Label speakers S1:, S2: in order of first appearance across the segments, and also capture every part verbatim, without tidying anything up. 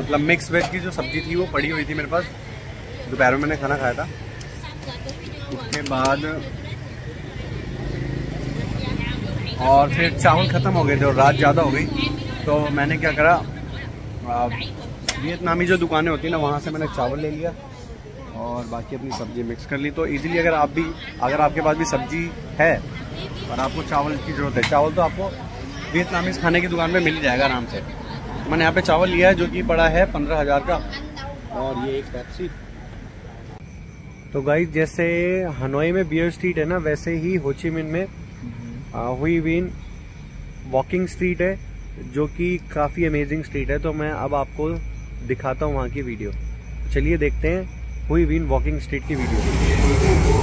S1: मतलब mix veg की जो सब्जी थी वो पड़ी हुई थी मेरे पास। दोपहर में मैंने खाना खाया था, उसके बाद और फिर चावल ख़त्म हो गए थे और रात ज़्यादा हो गई, तो मैंने क्या करा, वियतनामी जो दुकानें होती हैं ना वहाँ से मैंने चावल ले लिया और बाकी अपनी सब्ज़ी मिक्स कर ली। तो इजीली अगर आप भी अगर आपके पास भी सब्ज़ी है और आपको चावल की ज़रूरत है, चावल तो आपको वियतनामी खाने की दुकान में मिल जाएगा आराम से। मैंने यहाँ पे चावल लिया है जो कि पड़ा है पंद्रह हज़ार का, और ये एक पेप्सी। तो गाइस जैसे हनोई में बियर स्ट्रीट है ना, वैसे ही हो ची मिन्ह में हुई विन वॉकिंग स्ट्रीट है जो कि काफ़ी अमेजिंग स्ट्रीट है। तो मैं अब आपको दिखाता हूँ वहाँ की वीडियो। चलिए देखते हैं हुई विन वॉकिंग स्ट्रीट की वीडियो।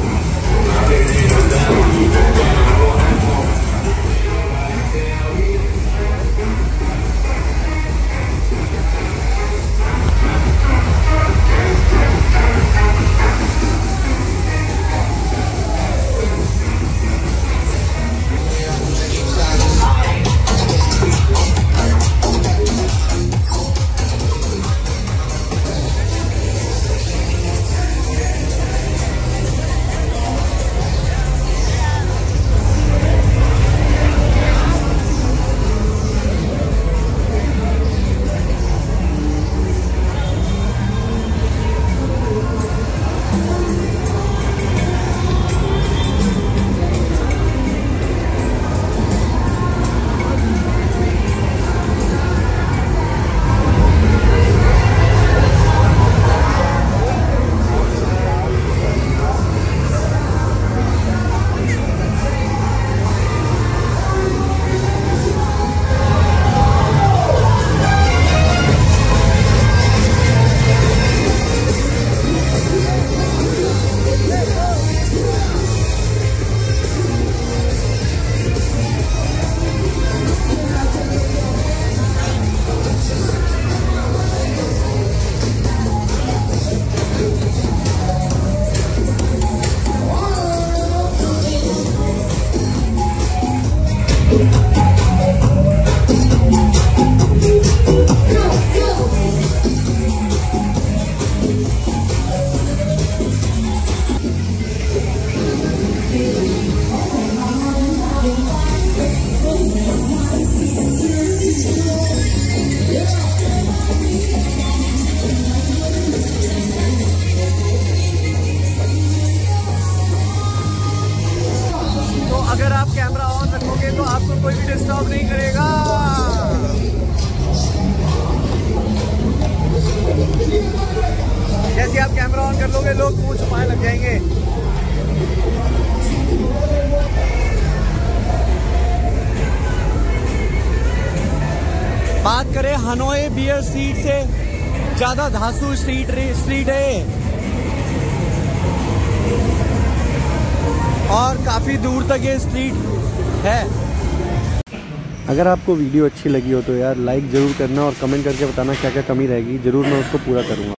S1: अगर आप कैमरा ऑन रखोगे तो आपको कोई भी डिस्टर्ब नहीं करेगा। जैसे आप कैमरा ऑन कर लोगे लोग मुंह छुपाने लग जाएंगे। बात करें हनोई बियर स्ट्रीट से ज्यादा धांसू स्ट्रीट स्ट्रीट है और काफ़ी दूर तक ये स्ट्रीट है। अगर आपको वीडियो अच्छी लगी हो तो यार लाइक ज़रूर करना और कमेंट करके बताना क्या क्या कमी रहेगी, ज़रूर मैं उसको पूरा करूँगा।